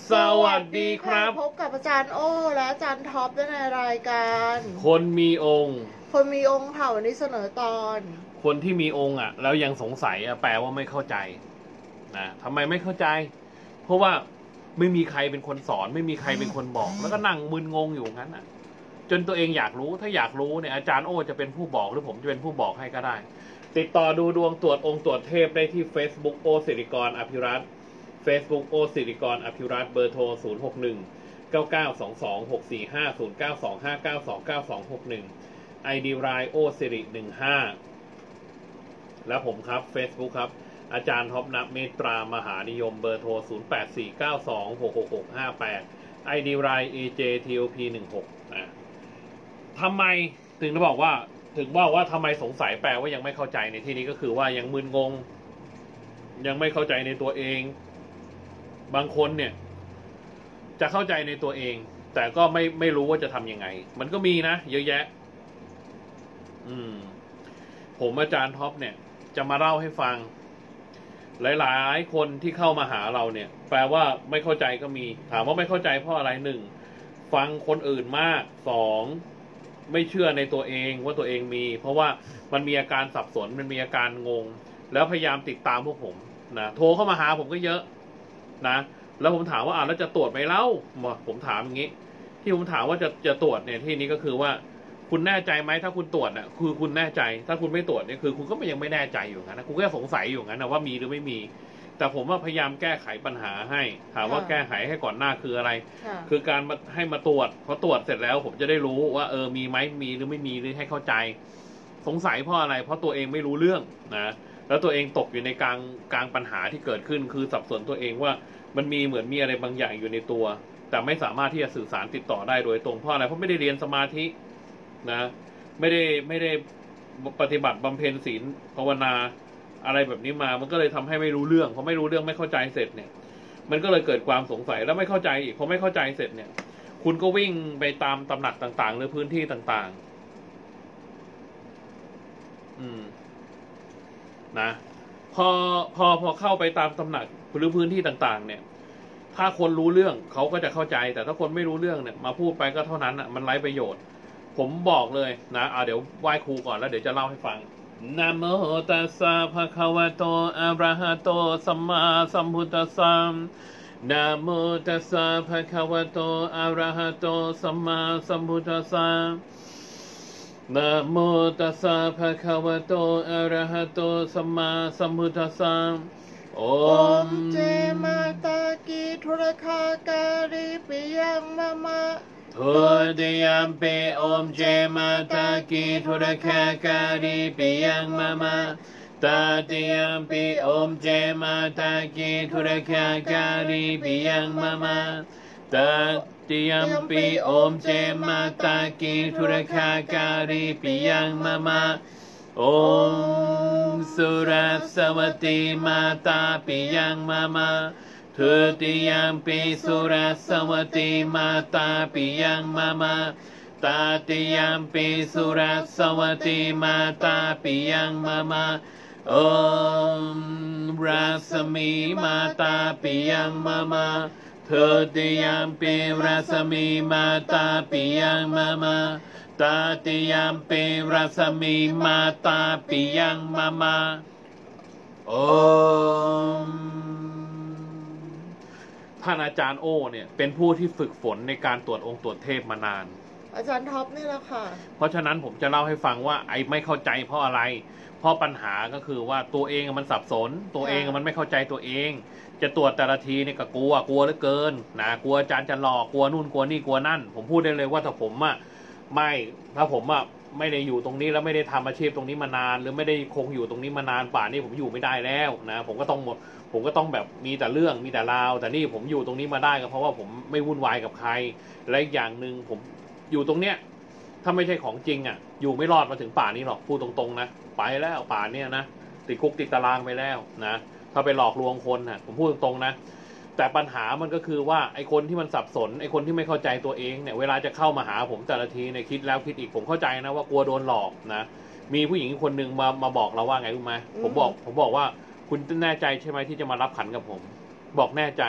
สวัสดีครับพบกับอาจารย์โอและอาจารย์ท็อปในรายการคนมีองค์ค่ะวันนี้เสนอตอนคนที่มีองค์แล้วยังสงสัยแปลว่าไม่เข้าใจนะทำไมไม่เข้าใจเพราะว่าไม่มีใครเป็นคนสอนไม่มีใครเป็นคนบอกแล้วก็นั่งมึนงงอยู่งั้นจนตัวเองอยากรู้ถ้าอยากรู้เนี่ยอาจารย์โอจะเป็นผู้บอกหรือผมจะเป็นผู้บอกให้ก็ได้ติดต่อดูดวงตรวจองค์ตรวจเทพได้ที่ Facebook โอสิริกรอภิรัตน์ Facebook โอสิริกรอภิรัตน์เบอร์โทร061 9922 645 0925 929261 ID รายโอสิริ15แล้วผมครับ Facebook ครับอาจารย์ท็อปนับเมตรามหานิยมเบอร์โทร0849266658 ID ราย AJTOP16ทำไมถึงบอกว่าทำไมสงสัยแปลว่ายังไม่เข้าใจในที่นี้ก็คือว่ายังมึนงงยังไม่เข้าใจในตัวเองบางคนเนี่ยจะเข้าใจในตัวเองแต่ก็ไม่รู้ว่าจะทำยังไงมันก็มีนะเยอะแยะผมอาจารย์ท็อปเนี่ยจะมาเล่าให้ฟังหลายๆคนที่เข้ามาหาเราเนี่ยแปลว่าไม่เข้าใจก็มีถามว่าไม่เข้าใจเพราะอะไร1ฟังคนอื่นมาก2ไม่เชื่อในตัวเองว่าตัวเองมีเพราะว่ามันมีอาการสับสนมันมีอาการงงแล้วพยายามติดตามพวกผมนะโทรเข้ามาหาผมก็เยอะนะแล้วผมถามว่าแล้วจะตรวจไหมเล่าผมถามอย่างนี้ที่ผมถามว่าจะตรวจเนี่ยที่นี้ก็คือว่าคุณแน่ใจไหมถ้าคุณตรวจคือคุณแน่ใจถ้าคุณไม่ตรวจเนี่ยคือคุณก็ยังไม่แน่ใจอยู่งั้นนะคุณก็สงสัยอยู่งั้นนะว่ามีหรือไม่มีแต่ผมว่าพยายามแก้ไขปัญหาให้ถามว่าแก้ไขให้ก่อนหน้าคืออะไรคือการให้มาตรวจพอตรวจเสร็จแล้วผมจะได้รู้ว่ามีไหมมีหรือไม่มีหรือให้เข้าใจสงสัยเพราะอะไรเพราะตัวเองไม่รู้เรื่องนะแล้วตัวเองตกอยู่ในกลางปัญหาที่เกิดขึ้นคือสับสนตัวเองว่ามันมีเหมือนมีอะไรบางอย่างอยู่ในตัวแต่ไม่สามารถที่จะสื่อสารติดต่อได้โดยตรงเพราะอะไรเพราะไม่ได้เรียนสมาธินะไม่ได้ปฏิบัติบำเพ็ญศีลภาวนาอะไรแบบนี้มามันก็เลยทำให้ไม่รู้เรื่องพอไม่รู้เรื่องไม่เข้าใจเสร็จเนี่ยมันก็เลยเกิดความสงสัยแล้วไม่เข้าใจอีกพอไม่เข้าใจเสร็จเนี่ยคุณก็วิ่งไปตามตำหนักต่างๆหรือพื้นที่ต่างๆนะพอเข้าไปตามตำหนักหรือพื้นที่ต่างๆเนี่ยถ้าคนรู้เรื่องเขาก็จะเข้าใจแต่ถ้าคนไม่รู้เรื่องเนี่ยมาพูดไปก็เท่านั้นมันไร้ประโยชน์ผมบอกเลยนะเดี๋ยวไหว้ครูก่อนแล้วเดี๋ยวจะเล่าให้ฟังนะโมตัสสะภะคะวะโตอะระหะโตสัมมาสัมพุทธัสสะนะโมตัสสะภะคะวะโตอะระหะโตสัมมาสัมพุทธัสสะนะโมตัสสะภะคะวะโตอะระหะโตสัมมาสัมพุทธัสสะโอมเจมาตากีธุรคาการิปิยังมะมะทุติยมปิโอมเจมาตากีธุรคาการิปิยังมะมะตติยมปิโอมเจมาตากีธุรคาการิปิยังมะมะตติยมปิโอมเจมาตากีธุรคาการิปิยังมะมะโอมสุรัสสวติมาตาปิยังมะมะทุติยมปิสุรัสสวติมาตาปิยังมะมะตติยมปิสุรัสสวติมาตาปิยังมะมะโอมรัศมีมาตาปิยังมะมะทุติยมปิรัศมีมาตาปิยังมะมะตติยมปิรัศมีมาตาปิยังมะมะโอมท่านอาจารย์โอเนี่ยเป็นผู้ที่ฝึกฝนในการตรวจองค์ตรวจเทพมานานอาจารย์ท็อปนี่แหละค่ะเพราะฉะนั้นผมจะเล่าให้ฟังว่าไอ้ไม่เข้าใจเพราะอะไรเพราะปัญหาก็คือว่าตัวเองมันสับสนตัวเองมันไม่เข้าใจตัวเองจะตรวจแต่ละทีเนี่ยก็กลัวเหลือเกินนะกลัวอาจารย์จะหลอกกลัวนู่นกลัวนี่กลัวนั่นผมพูดได้เลยว่าถ้าผมไม่ได้อยู่ตรงนี้แล้วไม่ได้ทำอาชีพตรงนี้มานานหรือไม่ได้คงอยู่ตรงนี้มานานป่านนี้ผมอยู่ไม่ได้แล้วนะผมก็ต้องแบบมีแต่เรื่องมีแต่ราวแต่นี่ผมอยู่ตรงนี้มาได้ก็เพราะว่าผมไม่วุ่นวายกับใครและอีกอย่างหนึ่งผมอยู่ตรงเนี้ยถ้าไม่ใช่ของจริงอยู่ไม่รอดมาถึงป่านนี้หรอกพูดตรงๆนะไปแล้วป่านเนี้ยนะติดคุกติดตารางไปแล้วนะถ้าไปหลอกลวงคนผมพูดตรงๆนะแต่ปัญหามันก็คือว่าไอ้คนที่มันสับสนไอ้คนที่ไม่เข้าใจตัวเองเนี่ยเวลาจะเข้ามาหาผมแต่ละทีเนี่ยคิดแล้วคิดอีกผมเข้าใจนะว่ากลัวโดนหลอกนะมีผู้หญิงคนหนึ่งมาบอกเราว่าไงรู้ไหมผมบอกว่าคุณแน่ใจใช่ไหมที่จะมารับขันกับผมบอกแน่ใจ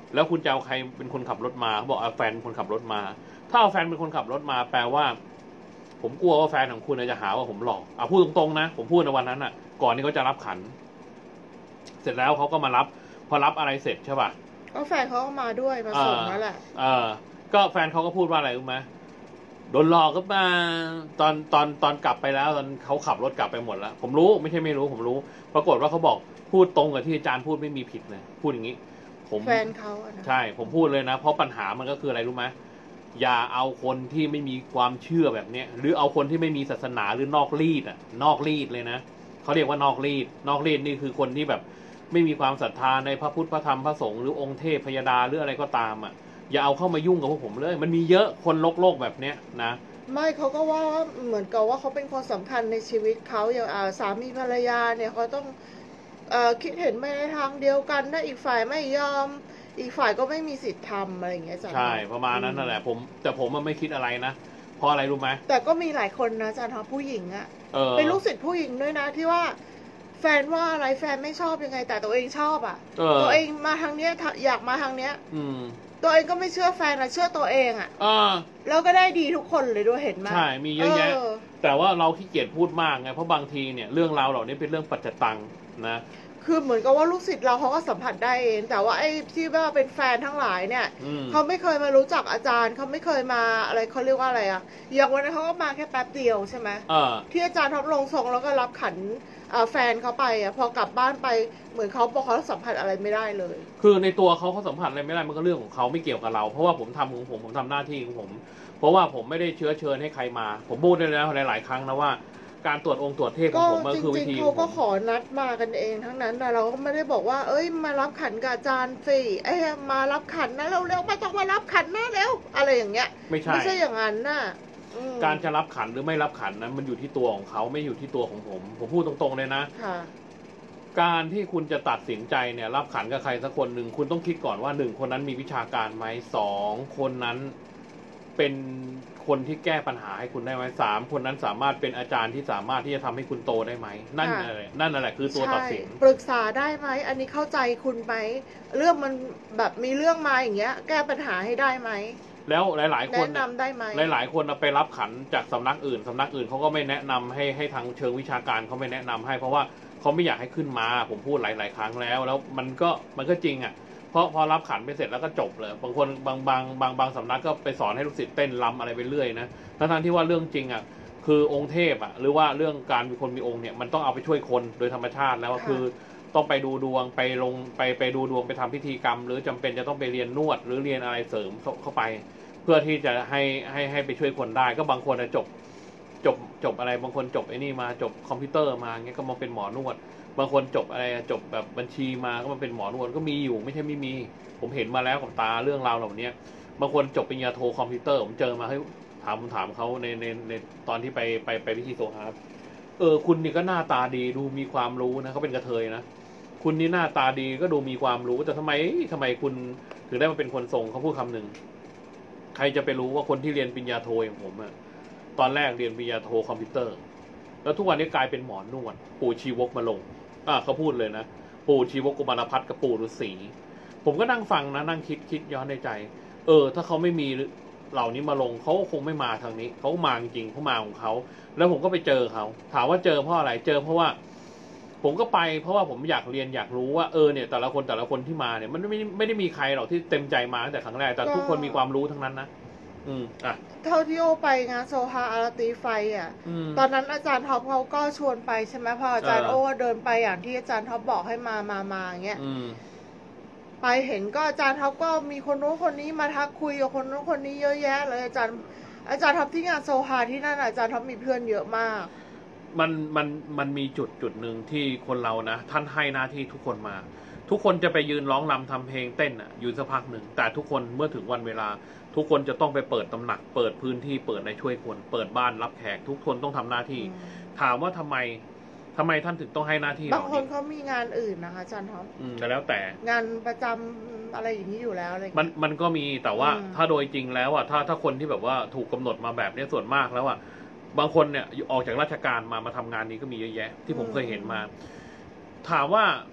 แล้วคุณจะเอาใครเป็นคนขับรถมาเขาบอกเอาแฟนเป็นคนขับรถมา ถ้าเอาแฟนเป็นคนขับรถมาแปลว่า ผมกลัวว่าแฟนของคุณจะหาว่าผมหลอกพูดตรงๆนะผมพูดในวันนั้นก่อนที่เขาจะรับขัน เสร็จแล้วเขาก็มารับพอรับอะไรเสร็จใช่ป่ะก็แฟนเขาก็มาด้วยมาส่งนั่นแหละก็แฟนเขาก็พูดว่าอะไรรู้ไหมโดนหลอกก็มาตอนกลับไปแล้วตอนเขาขับรถกลับไปหมดแล้วผมรู้ไม่ใช่ไม่รู้ผมรู้ปรากฏว่าเขาบอกพูดตรงกับที่อาจารย์พูดไม่มีผิดเลยพูดอย่างนี้แฟนเขาใช่ผมพูดเลยนะเพราะปัญหามันก็คืออะไรรู้ไหมอย่าเอาคนที่ไม่มีความเชื่อแบบเนี้ยหรือเอาคนที่ไม่มีศาสนาหรือนอกรีดนอกรีดเลยนะเขาเรียกว่านอกรีดนี่คือคนที่แบบไม่มีความศรัทธาในพระพุทธพระธรรมพระสงฆ์หรือองค์เทพพยดาหรืออะไรก็ตามอย่าเอาเข้ามายุ่งกับพวกผมเลยมันมีเยอะคนโลกแบบเนี้ยนะไม่เขาก็ว่าเหมือนกับว่าเขาเป็นคนสำคัญในชีวิตเขาอย่างสามีภรรยาเนี่ยเขาต้องคิดเห็นไม่ในทางเดียวกันถ้าอีกฝ่ายไม่ยอมอีกฝ่ายก็ไม่มีสิทธิ์ทำอะไรอย่างเงี้ยใช่ประมาณนั้นนั่นแหละแต่ผมมันไม่คิดอะไรนะเพราะอะไรรู้ไหมแต่ก็มีหลายคนนะอาจารย์ผู้หญิงเป็นลูกศิษย์ผู้หญิงด้วยนะที่ว่าแฟนว่าอะไรแฟนไม่ชอบยังไงแต่ตัวเองชอบตัวเองมาทางเนี้ยอยากมาทางเนี้ยตัวเองก็ไม่เชื่อแฟนเชื่อตัวเองแล้วก็ได้ดีทุกคนเลยด้วยเห็นไหมใช่มีเยอะแยะแต่ว่าเราขี้เกียจพูดมากไงเพราะบางทีเนี่ยเรื่องราวเหล่านี้เป็นเรื่องปัจจตังนะคือเหมือนกับว่าลูกศิษย์เราเขาก็สัมผัสได้เองแต่ว่าไอ้ที่ว่าเป็นแฟนทั้งหลายเนี่ยเขาไม่เคยมารู้จักอาจารย์เขาไม่เคยมาอะไรเขาเรียกว่าอะไรอย่างวันนั้นเขาก็มาแค่แป๊บเดียวใช่ไหมที่อาจารย์ทำลงทรงแล้วก็รับขันแฟนเขาไปพอกลับบ้านไปเหมือนเขาบอกเขาสัมผัสอะไรไม่ได้เลยคือในตัวเขาสัมผัสอะไรไม่ได้มันก็เรื่องของเขาไม่เกี่ยวกับเราเพราะว่าผมทำของผมทำหน้าที่ของผมเพราะว่าผมไม่ได้เชื้อเชิญให้ใครมาผมพูดได้แล้วหลายๆครั้งนะว่าการตรวจองค์ตรวจเทพของผมมันคือวิธีเขาก็ขอนัดมากันเองทั้งนั้นแต่เราก็ไม่ได้บอกว่าเอ้ยมารับขันกับอาจารย์สิมารับขันนะเร็วๆไม่ต้องมารับขันนะเร็วอะไรอย่างเงี้ยไม่ใช่อย่างนั้นน่ะการจะรับขันหรือไม่รับขันนั้นมันอยู่ที่ตัวของเขาไม่อยู่ที่ตัวของผมพูดตรงๆเลยนะการที่คุณจะตัดสินใจเนี่ยรับขันกับใครสักคนหนึ่งคุณต้องคิดก่อนว่า1 คนนั้นมีวิชาการไหม2 คนนั้นเป็นคนที่แก้ปัญหาให้คุณได้ไหม3 คนนั้นสามารถเป็นอาจารย์ที่สามารถที่จะทำให้คุณโตได้ไหมนั่นแหละคือตัวตัดสินปรึกษาได้ไหมอันนี้เข้าใจคุณไหมเรื่องมันแบบมีเรื่องมาอย่างเงี้ยแก้ปัญหาให้ได้ไหมแล้วหลายๆคนแนะนำได้ไหมหลายๆคนไปรับขันจากสำนักอื่นเขาก็ไม่แนะนำให้ทางเชิงวิชาการเขาไม่แนะนำให้เพราะว่าเขาไม่อยากให้ขึ้นมาผมพูดหลายๆครั้งแล้วมันก็จริงเพราะพอรับขันไปเสร็จแล้วก็จบเลยบางคนบางสำนักก็ไปสอนให้ลูกศิษย์เต้นรำอะไรไปเรื่อยนะทั้งที่ว่าเรื่องจริงคือองค์เทพหรือว่าเรื่องการมีคนมีองค์เนี่ยมันต้องเอาไปช่วยคนโดยธรรมชาติแล้วคือต้องไปดูดวงไปดูดวงไปทำพิธีกรรมหรือจำเป็นจะต้องไปเรียนนวดหรือเรียนอะไรเสริมเข้าไปเพื่อที่จะให้ไปช่วยคนได้ก็บางคนจบอะไรบางคนจบไอ้นี่มาจบคอมพิวเตอร์มาเงี้ยก็มาเป็นหมอนวดบางคนจบอะไรจบแบบบัญชีมาก็มาเป็นหมอนวดก็มีอยู่ไม่ใช่ไม่มีผมเห็นมาแล้วกับตาเรื่องราวเหล่านี้บางคนจบปริญญาโทคอมพิวเตอร์ผมเจอมาให้ถามเขาในตอนที่ไปพิธีโซฮาร์คุณนี่ก็หน้าตาดีดูมีความรู้นะเขาเป็นกระเทยนะคุณนี่หน้าตาดีก็ดูมีความรู้แต่ทำไมคุณถึงได้มาเป็นคนทรงเขาพูดคำหนึ่งใครจะไปรู้ว่าคนที่เรียนปริญญาโทอย่างผมตอนแรกเรียนปริญญาโทคอมพิวเตอร์แล้วทุกวันนี้กลายเป็นหมอนวดปู่ชีวกมาลงเขาพูดเลยนะปู่ชีวกกุมารพัฒน์กับปู่ฤาษีผมก็นั่งฟังนะนั่งคิดย้อนในใจถ้าเขาไม่มีเหล่านี้มาลงเขาคงไม่มาทางนี้เขามาจริงเขามาของเขาแล้วผมก็ไปเจอเขาถามว่าเจอเพราะอะไรเจอเพราะว่าผมก็ไปเพราะว่าผมอยากเรียนอยากรู้ว่าเนี่ยแต่ละคนที่มาเนี่ยมันไม่ได้มีใครหรอกที่เต็มใจมาตั้งแต่ครั้งแรกแต่ทุกคนมีความรู้ทั้งนั้นนะเท่าที่โอไปงานโซฮาอาราตีไฟตอนนั้นอาจารย์ท็อปเขาก็ชวนไปใช่ไหมพออาจารย์โอเดินไปอย่างที่อาจารย์ท็อปบอกให้มาอย่างเงี้ยไปเห็นก็อาจารย์ท็อปก็มีคนโน้นคนนี้มาทักคุยกับคนโน้นคนนี้เยอะแยะเลยอาจารย์ท็อปที่งานโซฮาที่นั่นอาจารย์ท็อปมีเพื่อนเยอะมากมันมีจุดหนึ่งที่คนเรานะท่านให้หน้าที่ทุกคนมาทุกคนจะไปยืนร้องรำทำเพลงเต้นอยู่สักพักหนึ่งแต่ทุกคนเมื่อถึงวันเวลาทุกคนจะต้องไปเปิดตำหนักเปิดพื้นที่เปิดในช่วยคนเปิดบ้านรับแขกทุกคนต้องทำหน้าที่ถามว่าทำไมท่านถึงต้องให้หน้าที่บางคนเขามีงานอื่นนะคะอาจารย์ท็อปแต่แล้วแต่งานประจำอะไรอย่างนี้อยู่แล้วอะไรมันก็มีแต่ว่าถ้าโดยจริงแล้วถ้าคนที่แบบว่าถูกกำหนดมาแบบนี้ส่วนมากแล้วบางคนเนี่ยออกจากราชการมาทำงานนี้ก็มีเยอะแยะที่ผมเคยเห็นมาถามว่า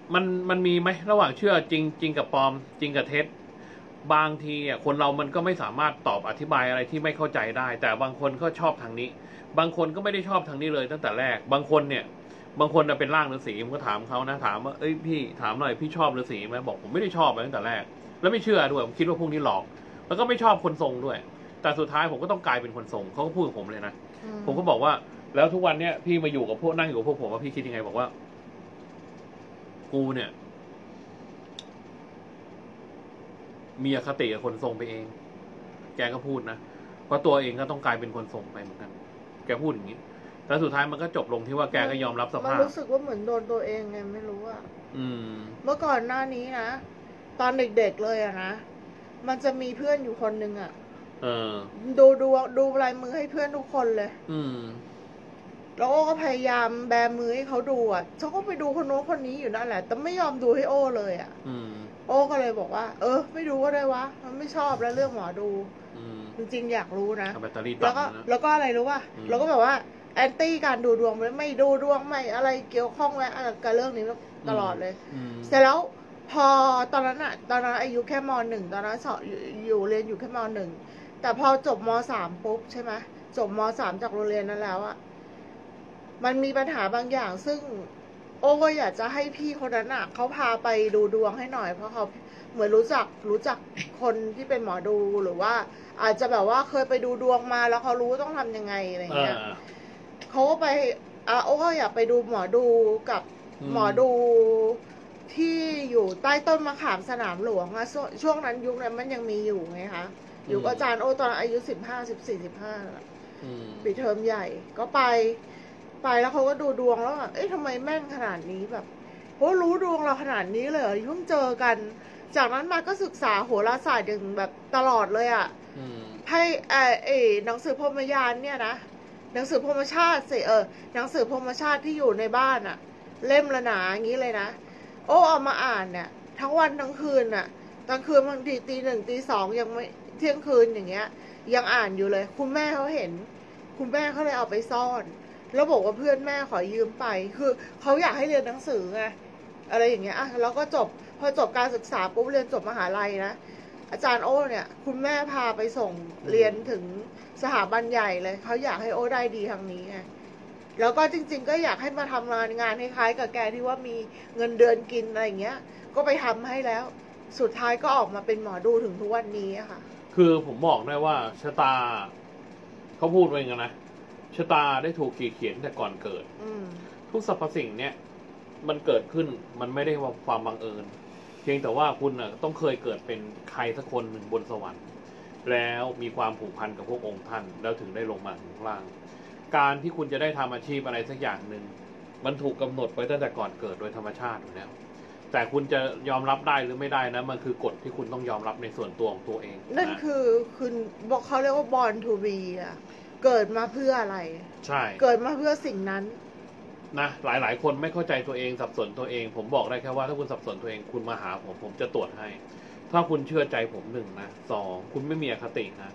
มันมีไหมระหว่างเชื่อจริงกับปลอมจริงกับเท็จบางทีคนเรามันก็ไม่สามารถตอบอธิบายอะไรที่ไม่เข้าใจได้แต่บางคนก็ชอบทางนี้บางคนก็ไม่ได้ชอบทางนี้เลยตั้งแต่แรกบางคนเป็นร่างฤาษีผมก็ถามเขานะถามว่าเอ้ยพี่ถามหน่อยพี่ชอบฤาษีไหมบอกผมไม่ได้ชอบตั้งแต่แรกแล้วไม่เชื่อด้วยผมคิดว่าพวกนี้หลอกแล้วก็ไม่ชอบคนทรงด้วยแต่สุดท้ายผมก็ต้องกลายเป็นคนทรงเขาก็พูดกับผมเลยนะผมก็บอกว่าแล้วทุกวันเนี้ยพี่มาอยู่กับพวกนั่งอยู่กับพวกผมว่าพี่คิดยังไงบอกว่ากูเนี่ยมีอคติกับคนทรงไปเองแกก็พูดนะเพราะตัวเองก็ต้องกลายเป็นคนทรงไปเหมือนกันแกพูดอย่างนี้แต่สุดท้ายมันก็จบลงที่ว่าแกก็ยอมรับสภาพมันรู้สึกว่าเหมือนโดนตัวเองไงไม่รู้อะเมื่อก่อนหน้านี้นะตอนเด็กๆเลยอะนะมันจะมีเพื่อนอยู่คนนึงอะดูลายมือให้เพื่อนทุกคนเลยแล้วโอ้ก็พยายามแบมือให้เขาดูอ่ะเขาก็ไปดูคนโน้นคนนี้อยู่นั่นแหละแต่ไม่ยอมดูให้โอ้เลยอ่ะโอ้ก็เลยบอกว่าไม่ดูก็ได้วะมันไม่ชอบแล้วเรื่องหมอดูจริงๆอยากรู้นะแล้วก็อะไรรู้ป่ะเราก็แบบว่าแอนตี้การดูดวงไม่ดูดวงไม่อะไรเกี่ยวข้องแล้วกับเรื่องนี้ตลอดเลยเสร็จแล้วพอตอนนั้นอายุแค่ม.1 ตอนนั้นอยู่เรียนอยู่แค่ม.1 แต่พอจบม.3 ปุ๊บใช่ไหมจบม.3 จากโรงเรียนนั้นแล้วอะมันมีปัญหาบางอย่างซึ่งโอ้ก็อยากจะให้พี่คนนั้นอะเขาพาไปดูดวงให้หน่อยเพราะเขาเหมือนรู้จักคนที่เป็นหมอดูหรือว่าอาจจะแบบว่าเคยไปดูดวงมาแล้วเขารู้ต้องทำยังไงอะไรเงี้ยเขาก็ไปโอ้ก็อยากไปดูหมอดูกับหมอดูที่อยู่ใต้ต้นมะขามสนามหลวงอะช่วงนั้นยุคนั้นมันยังมีอยู่ไงคะอยู่กับอาจารย์โอ้ตอนอายุ15 14 15ปีเทอมใหญ่ก็ไปแล้วเขาก็ดูดวงแล้วแบบทำไมแม่นขนาดนี้แบบโอ้รู้ดวงเราขนาดนี้เลยเพิ่งเจอกันจากนั้นมาก็ศึกษาโหราศาสตร์อย่างแบบตลอดเลยอะให้หนังสือพรหมยานเนี่ยนะหนังสือพรหมชาติหนังสือพรหมชาติที่อยู่ในบ้านอะเล่มละหนาอย่างนี้เลยนะโอ้เอามาอ่านเนี่ยทั้งวันทั้งคืนน่ะกลางคืนบางทีตี 1 ตี 2ยังไม่เที่ยงคืนอย่างเงี้ยยังอ่านอยู่เลยคุณแม่เขาเห็นคุณแม่เขาเลยเอาไปซ่อนแล้วบอกว่าเพื่อนแม่ขอยืมไปคือเขาอยากให้เรียนหนังสือไงอะไรอย่างเงี้ยแล้วก็พอจบการศึกษาปุ๊บเรียนจบมหาลัยนะอาจารย์โอ้เนี่ยคุณแม่พาไปส่งเรียนถึงสถาบันใหญ่เลยเขาอยากให้โอ้ได้ดีทางนี้ไงแล้วก็จริงๆก็อยากให้มาทำงานคล้ายๆกับแกที่ว่ามีเงินเดือนกินอะไรอย่างเงี้ยก็ไปทำให้แล้วสุดท้ายก็ออกมาเป็นหมอดูถึงทุกวันนี้ค่ะคือผมบอกได้ว่าชะตาเขาพูดไว้กันนะชะตาได้ถูกขีดเขียนแต่ก่อนเกิดทุกสรรพสิ่งเนี่ยมันเกิดขึ้นมันไม่ได้ว่าความบังเอิญเพียงแต่ว่าคุณต้องเคยเกิดเป็นใครสักคนหนึ่งบนสวรรค์แล้วมีความผูกพันกับพวกองค์ท่านแล้วถึงได้ลงมาถึงข้างล่างการที่คุณจะได้ทำอาชีพอะไรสักอย่างหนึ่งมันถูกกำหนดไว้ตั้งแต่ก่อนเกิดโดยธรรมชาติอยู่แล้วแต่คุณจะยอมรับได้หรือไม่ได้นะมันคือกฎที่คุณต้องยอมรับในส่วนตัวของตัวเองนั่นคือคุณบอกเขาเรียกว่า born to be เกิดมาเพื่ออะไรใช่เกิดมาเพื่อสิ่งนั้นนะหลายคนไม่เข้าใจตัวเองสับสนตัวเองผมบอกได้แค่ว่าถ้าคุณสับสนตัวเองคุณมาหาผมจะตรวจให้ถ้าคุณเชื่อใจผม1นะ2คุณไม่มีอคตินะ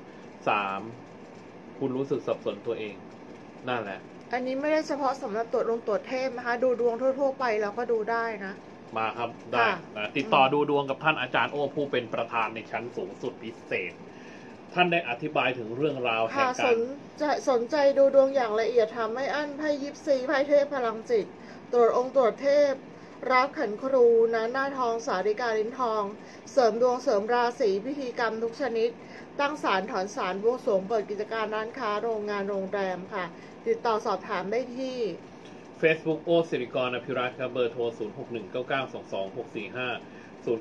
3คุณรู้สึกสับสนตัวเองนั่นแหละอันนี้ไม่ได้เฉพาะสำหรับตรวจเทพนะคะดูดวงทั่วๆไปแล้วก็ดูได้นะมาครับได้นะติดต่อดูดวงกับท่านอาจารย์โอ้ผู้เป็นประธานในชั้นสูงสุดพิเศษท่านได้อธิบายถึงเรื่องราวแห่งการสนใจดูดวงอย่างละเอียดทำไม่อั้นไพ่ยิปซีไพ่เทพพลังจิตตรวจองค์ตรวจเทพรับขันครูนะหน้าทองสาริกาลิ้นทองเสริมดวงเสริมราศีพิธีกรรมทุกชนิดตั้งศาลถอนศาลบวงสรวงเปิดกิจการร้านค้าโรงงานโรงแรมค่ะติดต่อสอบถามได้ที่ Facebook โอสิริกรอภิรัตน์ครับเบอร์โทร0619922645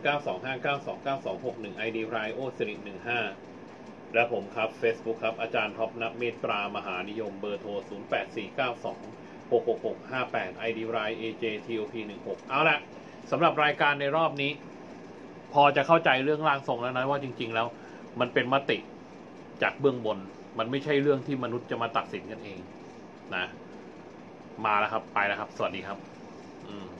0925929261 ID รายโอสิริ15และผมครับ Facebook ครับอาจารย์ท็อปนักเมตตามหานิยมเบอร์โทร0849266658 ID ราย AJTOP16 เอาละสำหรับรายการในรอบนี้พอจะเข้าใจเรื่องร่างทรงแล้วนะว่าจริงๆแล้วมันเป็นมติจากเบื้องบนมันไม่ใช่เรื่องที่มนุษย์จะมาตัดสินกันเองนะมาแล้วครับไปแล้วครับสวัสดีครับ